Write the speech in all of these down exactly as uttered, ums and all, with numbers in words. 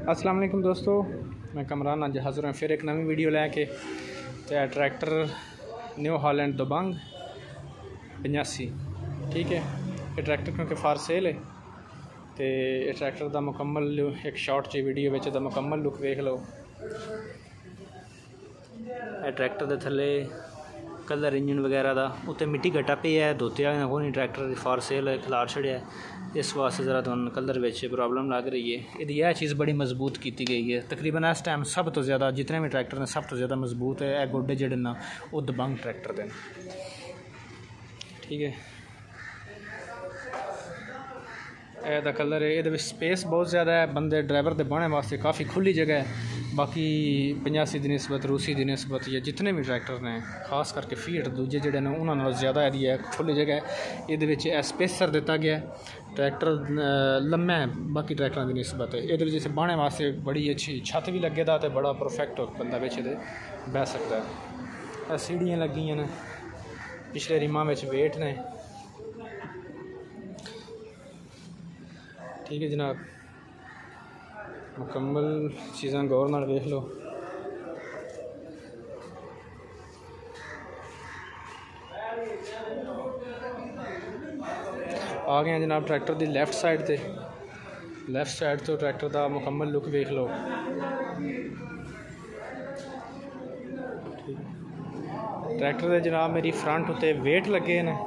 अस्सलाम वालेकुम दोस्तों, मैं कमरान अज हाज़र हूँ फिर एक नवी वीडियो लैके। तो ट्रैक्टर न्यू हॉलैंड दबंग पचासी, ठीक है। ये ट्रैक्टर क्योंकि फार सेल है तो ये ट्रैक्टर का मुकम्मल एक शॉर्ट जी वीडियो में दा मुकम्मल लुक वेख लो। ये ट्रैक्टर के थले कलर इंजन वगैरह का उत्ते मिट्टी घटा पे है, धोते कोई ट्रैक्टर फार सेल है, खिलार छड़िया, इस वास्ते ज़रा तुम कलर में प्रॉब्लम लग रही है। यदि यह चीज़ बड़ी मजबूत की गई है, तकरीबन इस टाइम सब तो ज़्यादा जितने भी ट्रैक्टर ने सब तो ज़्यादा मजबूत है यह गोडे जोड़े ना वो दबंग ट्रैक्टर के, ठीक है। यह कलर है, ये स्पेस बहुत ज़्यादा है, बंदे ड्राइवर के बहने वास्ते काफ़ी खुली जगह है। बाकी पचासी की नस्बत रूसी की नस्बत या जितने भी ट्रैक्टर ने खास करके फीट दूजे जोड़े ने उन्होंने ज़्यादा यदि है खुली जगह है। ये स्पेसर दिता गया, ट्रैक्टर लम्मा है बाकी ट्रैक्टर की नस्बत है। ये जिसे बहने वास्ते बड़ी अच्छी छत भी लगे दा, तो बड़ा परफेक्ट बंदा बिच बह सकता है। सीढ़ियाँ लगी ने, पिछले रिमा में वेट ने, ठीक है जनाब। मुकम्मल चीज़ां गौर नाल वेख लो। आ गए जनाब ट्रैक्टर की लैफ्ट साइड ते, लैफ्ट साइड तो ट्रैक्टर का मुकम्मल लुक वेख लो। ट्रैक्टर के जनाब मेरी फ्रंट उत्ते वेट लगे ने,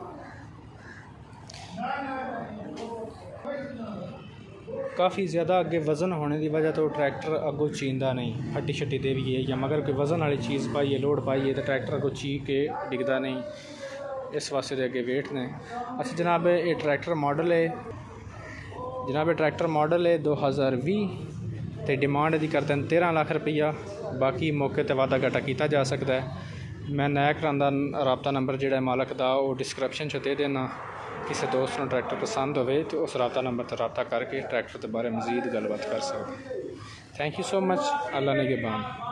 काफ़ी ज़्यादा अगे वज़न होने की वजह तो ट्रैक्टर अगों चींदा नहीं, हट्टी शट्टी दे भी है या मगर कोई वज़न वाली चीज़ पाइए लोड पाइए तो ट्रैक्टर अगों ची के डिगदा नहीं, इस वास्ते दे अगे वेट ने। अच्छा जनाब ये ट्रैक्टर मॉडल है, जनाब ये ट्रैक्टर मॉडल है दो हज़ार भी, तो डिमांड यदि करते हैं तेरह लाख रुपया, बाकी मौके पर वाधा घाटा किया जा सकता है। मैं नया करांदा राबता नंबर जोड़ा मालक का वो डिस्क्रिप्शन च दे देना, किसी दोस्त को ट्रैक्टर पसंद हो तो उस राबता नंबर पर राबता करके ट्रैक्टर के बारे मज़ीद गलबात कर सकते। Thank you so much. Allah ने के बान।